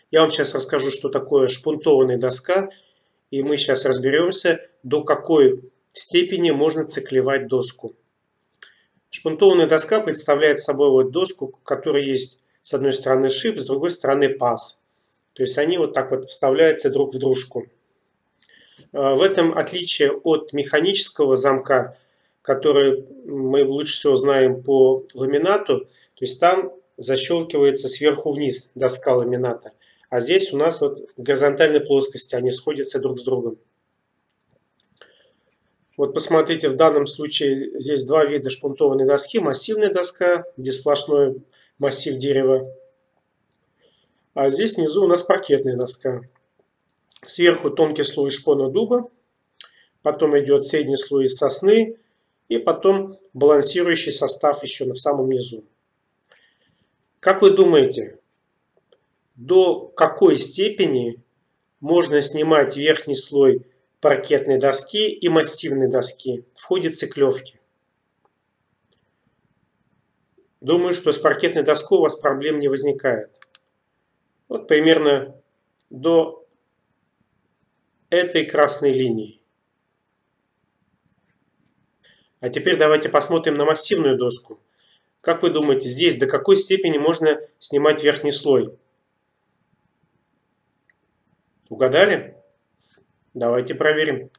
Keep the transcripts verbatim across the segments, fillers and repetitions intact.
Я вам сейчас расскажу, что такое шпунтованная доска, и мы сейчас разберемся, до какой степени можно циклевать доску. Шпунтованная доска представляет собой вот доску, у которой есть с одной стороны шип, с другой стороны паз. То есть они вот так вот вставляются друг в дружку. В этом отличие от механического замка, который мы лучше всего знаем по ламинату, то есть там защелкивается сверху вниз доска ламината. А здесь у нас вот в горизонтальной плоскости они сходятся друг с другом. Вот посмотрите, в данном случае здесь два вида шпунтованной доски. Массивная доска, где сплошной массив дерева. А здесь внизу у нас паркетная доска. Сверху тонкий слой шпона дуба, потом идет средний слой из сосны и потом балансирующий состав еще в самом низу. Как вы думаете, до какой степени можно снимать верхний слой паркетной доски и массивной доски в ходе циклевки? Думаю, что с паркетной доской у вас проблем не возникает. Вот примерно до этой красной линии. А теперь давайте посмотрим на массивную доску. Как вы думаете, здесь до какой степени можно снимать верхний слой? Угадали? Давайте проверим.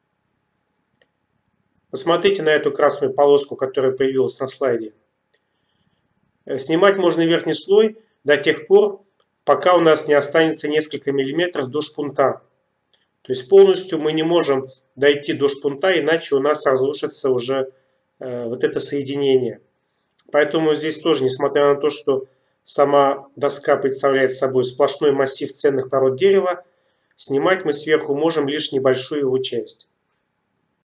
Посмотрите на эту красную полоску, которая появилась на слайде. Снимать можно верхний слой до тех пор, пока у нас не останется несколько миллиметров до шпунта. То есть полностью мы не можем дойти до шпунта, иначе у нас разрушится уже э, вот это соединение. Поэтому здесь тоже, несмотря на то, что сама доска представляет собой сплошной массив ценных пород дерева, снимать мы сверху можем лишь небольшую его часть.